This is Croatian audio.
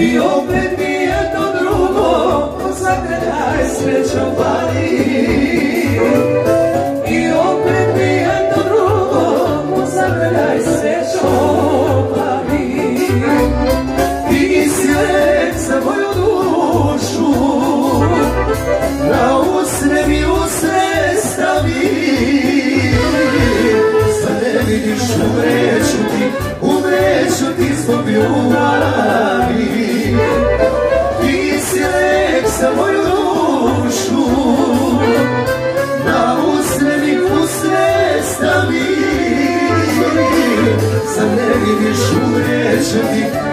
I opet mi jedno drugo zagrljaj srećom pali. I opet mi jedno drugo zagrljaj srećom pali. Ti si lijek za moju dušu, na usne mi usne stavi. Sad ne vidiš, umreću ti zbog ljubavi. Ti si lijek za moju dušu, na usne mi usne stavi. Sad ne vidiš, umreću ti